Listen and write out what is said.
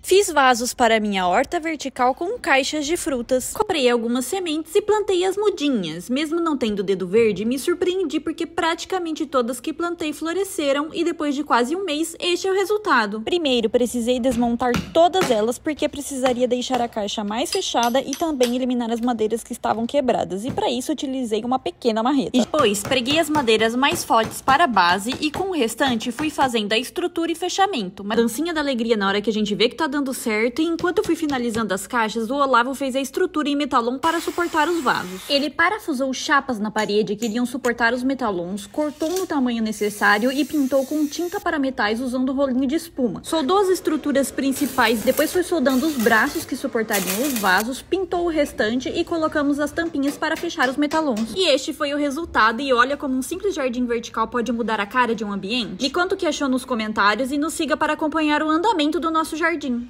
Fiz vasos para minha horta vertical com caixas de frutas. Comprei algumas sementes e plantei as mudinhas. Mesmo não tendo dedo verde, me surpreendi porque praticamente todas que plantei floresceram e depois de quase um mês, este é o resultado. Primeiro, precisei desmontar todas elas porque precisaria deixar a caixa mais fechada e também eliminar as madeiras que estavam quebradas. E para isso, utilizei uma pequena marreta. E depois, preguei as madeiras mais fortes para a base e com o restante, fui fazendo a estrutura e fechamento. Uma dancinha da alegria na hora que a gente vê que tá dando certo, e enquanto eu fui finalizando as caixas, o Olavo fez a estrutura em metalon para suportar os vasos. Ele parafusou chapas na parede que iriam suportar os metalons, cortou no tamanho necessário e pintou com tinta para metais usando rolinho de espuma. Soldou as estruturas principais, depois foi soldando os braços que suportariam os vasos, pintou o restante e colocamos as tampinhas para fechar os metalons. E este foi o resultado, e olha como um simples jardim vertical pode mudar a cara de um ambiente. Me conta o que achou nos comentários e nos siga para acompanhar o andamento do nosso jardim.